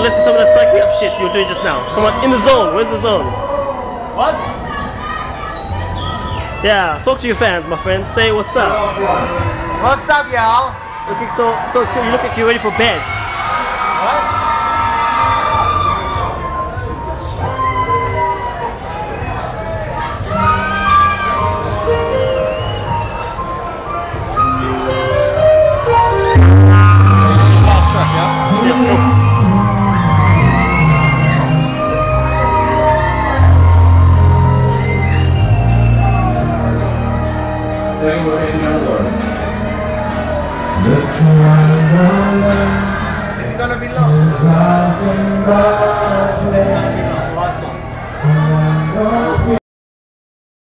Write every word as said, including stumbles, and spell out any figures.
let's see some of that psych me up shit you were doing just now. Come on, in the zone. Where's the zone? What? Yeah, talk to your fans, my friend. Say what's up. What's up, y'all? Looking so so chill. You look like you're ready for bed. What? Fast track, yeah? Yeah, cool. Is it gonna be long? It's gonna be long. Awesome.